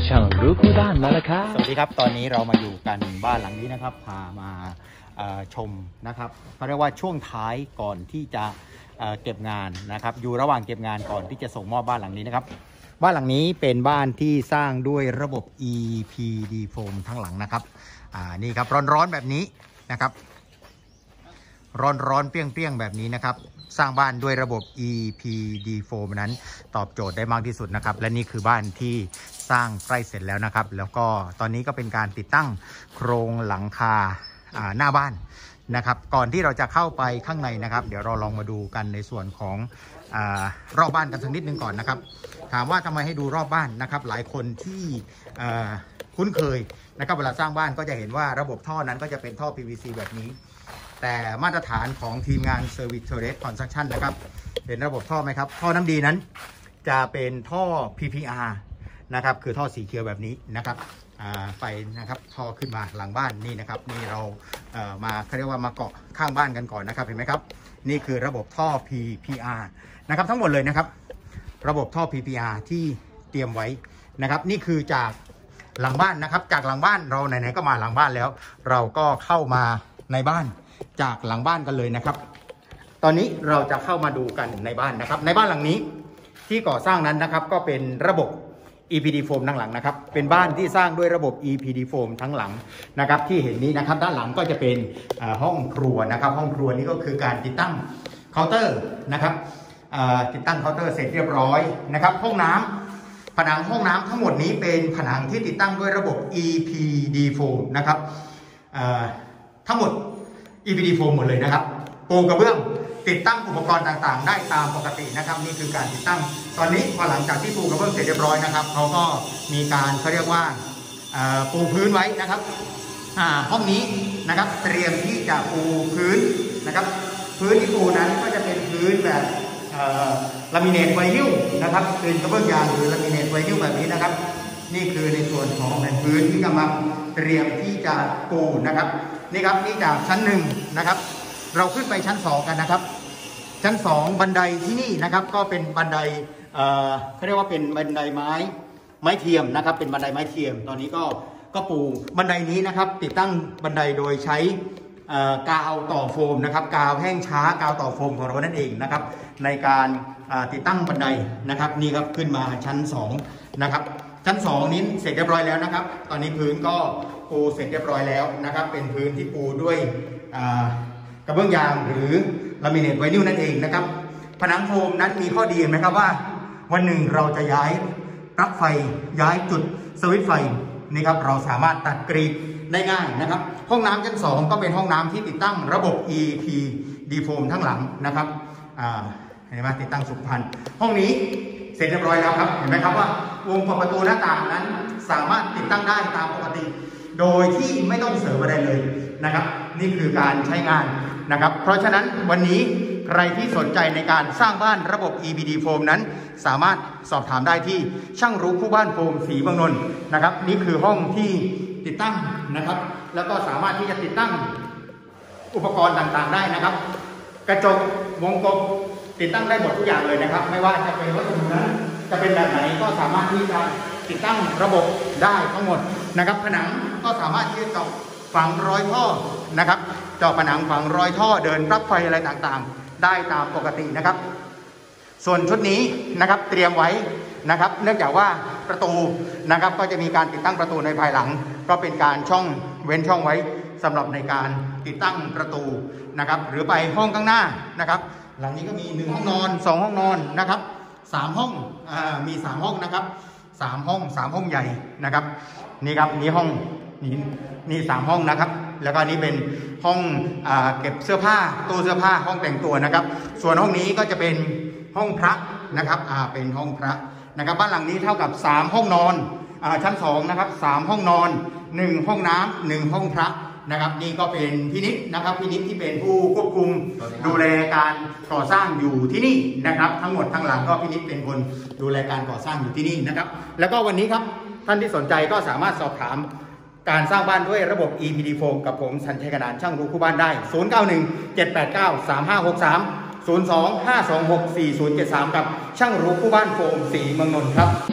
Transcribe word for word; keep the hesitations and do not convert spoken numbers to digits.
ช่างรู้คู่บ้านมาแล้วครับสวัสดีครับตอนนี้เรามาอยู่กันบ้านหลังนี้นะครับพามาชมนะครับเขาเรียกว่าช่วงท้ายก่อนที่จะเก็บงานนะครับอยู่ระหว่างเก็บงานก่อนที่จะส่งมอบบ้านหลังนี้นะครับบ้านหลังนี้เป็นบ้านที่สร้างด้วยระบบ อี พี ดี Foam ทั้งหลังนะครับอ่านี่ครับร้อนๆแบบนี้นะครับร้อนๆเปรี้ยงๆแบบนี้นะครับสร้างบ้านด้วยระบบ อี พี ดี Foam นั้นตอบโจทย์ได้มากที่สุดนะครับและนี่คือบ้านที่สร้างใกล้เสร็จแล้วนะครับแล้วก็ตอนนี้ก็เป็นการติดตั้งโครงหลังคาหน้าบ้านนะครับก่อนที่เราจะเข้าไปข้างในนะครับเดี๋ยวเราลองมาดูกันในส่วนของอรอบบ้านกันสักนิดนึงก่อนนะครับถามว่าทำไมให้ดูรอบบ้านนะครับหลายคนที่คุ้นเคยนะครับเวลาสร้างบ้านก็จะเห็นว่าระบบท่อนั้นก็จะเป็นท่อ พี วี ซี แบบนี้แต่มาตรฐานของทีมงาน Service Tourist Construction นะครับเห็นระบบท่อไหมครับท่อน้ำดีนั้นจะเป็นท่อ พี พี อาร์ นะครับคือท่อสีเขียวแบบนี้นะครับไปนะครับท่อขึ้นมาหลังบ้านนี่นะครับนี่เราเอ่อมาเขาเรียกว่ามาเกาะข้างบ้านกันก่อนนะครับเห็นไหมครับนี่คือระบบท่อ พี พี อาร์ นะครับทั้งหมดเลยนะครับระบบท่อ พี พี อาร์ ที่เตรียมไว้นะครับนี่คือจากหลังบ้านนะครับจากหลังบ้านเราไหนๆก็มาหลังบ้านแล้ว เราก็เข้ามาในบ้านจากหลังบ้านกันเลยนะครับตอนนี้เราจะเข้ามาดูกันในบ้านนะครับในบ้านหลังนี้ที่ก่อสร้างนั้นนะครับก็เป็นระบบ อี พี ดี Foam ทั้งหลังนะครับเป็นบ้านที่สร้างด้วยระบบ อี พี ดี Foam ทั้งหลังนะครับที่เห็นนี้นะครับด้านหลังก็จะเป็นห้องครัวนะครับห้องครัวนี้ก็คือการติดตั้งเคาน์เตอร์นะครับติดตั้งเคาน์เตอร์เสร็จเรียบร้อยนะครับห้องน้ำผนังห้องน้ำทั้งหมดนี้เป็นผนังที่ติดตั้งด้วยระบบ อี พี ดี Foam นะครับทั้งหมด อี พี ดี Foam หมดเลยนะครับปูกระเบื้องติดตั้งอุปกรณ์ต่างๆได้ตามปกตินะครับนี่คือการติดตั้งตอนนี้พอหลังจากที่ปูกระเบื้องเสร็จเรียบร้อยนะครับเขาก็มีการเขาเรียกว่าปูพื้นไว้นะครับห้องนี้นะครับเตรียมที่จะปูพื้นนะครับพื้นที่ปูนั้นก็จะเป็นพื้นแบบลามิเนตไวนิลนะครับเป็นกระเบื้องยางหรือลามิเนตไวนิลแบบนี้นะครับนี่คือในส่วนของแผ่นพื้นที่กำลังเตรียมที่จะปูนะครับนี่ครับนี่จากชั้นหนึ่งนะครับเราขึ้นไปชั้นสองกันนะครับชั้นสองบันไดที่นี่นะครับก็เป็นบันไดเอ่อเขาเรียกว่าเป็นบันไดไม้ไม้เทียมนะครับเป็นบันไดไม้เทียมตอนนี้ก็ก็ปูบันไดนี้นะครับติดตั้งบันไดโดยใช้กาวต่อโฟมนะครับกาวแห้งช้ากาวต่อโฟมของเรานั่นเองนะครับในการติดตั้งบันไดนะครับนี่ครับขึ้นมาชั้นสองนะครับชั้นสองนี้เสร็จเรียบร้อยแล้วนะครับตอนนี้พื้นก็ปูเสร็จเรียบร้อยแล้วนะครับเป็นพื้นที่ปูด้วยกระเบื้องยางหรือลามิเนตไวนิลนั่นเองนะครับผนังโฟมนั้นมีข้อดีไหมครับว่าวันหนึ่งเราจะย้ายปลั๊กไฟย้ายจุดสวิตช์ไฟนี่ครับเราสามารถตัดกรีดได้ง่ายนะครับห้องน้ำชั้นสองก็เป็นห้องน้ำที่ติดตั้งระบบ อี พี ดี Foam ทั้งหลังนะครับเห็นไหมติดตั้งสุขภัณฑ์ห้องนี้เสร็จเรียบร้อยแล้วครับเห็นไหมครับว่าวงประตูหน้าต่างนั้นสามารถติดตั้งได้ตามปกติโดยที่ไม่ต้องเสริมอะไรเลยนะครับนี่คือการใช้งานนะครับเพราะฉะนั้นวันนี้ใครที่สนใจในการสร้างบ้านระบบ อี พี ดี Foam นั้นสามารถสอบถามได้ที่ช่างรู้คู่บ้านโฟมศรีเมืองนนท์นะครับนี่คือห้องที่ติดตั้งนะครับแล้วก็สามารถที่จะติดตั้งอุปกรณ์ต่างๆได้นะครับกระจกวงกบติดตั้งได้หมดทุกอย่างเลยนะครับไม่ว่าจะเป็นวัสดุนั้นจะเป็นแบบไหนก็สามารถที่จะติดตั้งระบบได้ทั้งหมดนะครับผนังก็สามารถที่จะเจาะฝังรอยท่อนะครับเจาะผนังฝังรอยท่อเดินปลั๊กไฟอะไรต่างๆได้ตามปกตินะครับส่วนชุดนี้นะครับเตรียมไว้นะครับเนื่องจากว่าประตูนะครับก็จะมีการติดตั้งประตูในภายหลังก็เป็นการช่องเว้นช่องไว้สำหรับในการติดตั้งประตูนะครับหรือไปห้องข้างหน้านะครับหลังนี้ก็มีหนึ่งห้องนอนสองห้องนอนนะครับสามห้องอ่ามีสามห้องนะครับสามห้องสามห้องใหญ่นะครับนี่ครับนี่ห้องนี่นี่สามห้องนะครับแล้วก็นี่เป็นห้องอ่าเก็บเสื้อผ้าตู้เสื้อผ้าห้องแต่งตัวนะครับส่วนห้องนี้ก็จะเป็นห้องพระนะครับอ่าเป็นห้องพระนะครับบ้านหลังนี้เท่ากับสามห้องนอนอ่าชั้นสองนะครับสามห้องนอนหนึ่งห้องน้ำหนึ่งห้องพระนะครับนี่ก็เป็นพินิจนะครับพินิจที่เป็นผู้ควบคุมดูแลการก่อสร้างอยู่ที่นี่นะครับทั้งหมดทั้งหลังก็พินิจเป็นคนดูแลการก่อสร้างอยู่ที่นี่นะครับแล้วก็วันนี้ครับท่านที่สนใจก็สามารถสอบถามการสร้างบ้านด้วยระบบ อี พี ดี Foam กับผมสัญชัยกนานช่างรู้คู่บ้านได้ศูนย์ เก้า หนึ่ง เจ็ด แปด เก้า สาม ห้า หก สาม ศูนย์ สอง ห้า สอง หก สี่ ศูนย์ เจ็ด สามกับช่างรู้คู่บ้านโฟมศรีเมืองนนท์ครับ